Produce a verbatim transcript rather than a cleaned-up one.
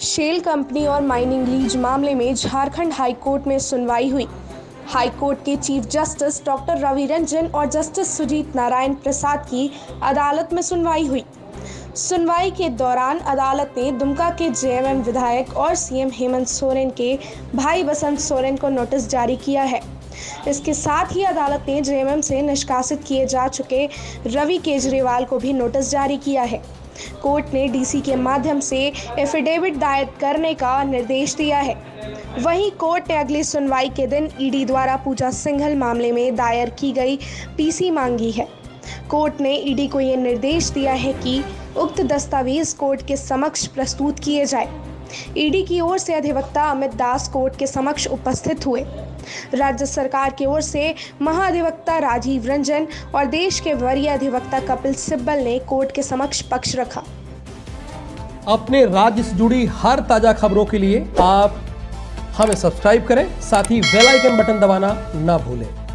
Shell company और mining lease मामले में झारखंड हाई कोर्ट में सुनवाई हुई। हाई कोर्ट के chief justice doctor Ravi Ranjan और जस्टिस सुजीत नारायण प्रसाद की अदालत में सुनवाई हुई। सुनवाई के दौरान अदालत ने दुमका के जेएमएम विधायक और सीएम हेमंत सोरेन के भाई बसंत सोरेन को नोटिस जारी किया है। इसके साथ ही अदालत ने जेएमएम से निष्कासित किए जा चुके रवि केजरीवाल को भी नोटिस जारी किया है। कोर्ट ने डीसी के माध्यम से एफिडेविट दायर करने का निर्देश दिया है। वहीं कोर्ट ने अगली सुनवाई के दिन ईडी द्वारा पूजा सिंघल मामले में दायर की गई पीसी मांगी है। कोर्ट ने ईडी को यह निर्देश दिया है कि उक्त दस्तावेज कोर्ट के समक्ष प्रस्तुत किए जाए। ईडी की ओर से अधिवक्ता अमित दास कोर्ट के समक्ष उपस्थित हुए। राज्य सरकार की ओर से महाधिवक्ता राजीव रंजन और देश के वरीय अधिवक्ता कपिल सिब्बल ने कोर्ट के समक्ष पक्ष रखा। अपने राज्य से जुड़ी हर ताजा खबरों के लिए आप हमें सब्सक्राइब करें, साथ ही बेल आइकन बटन दबाना ना भूलें।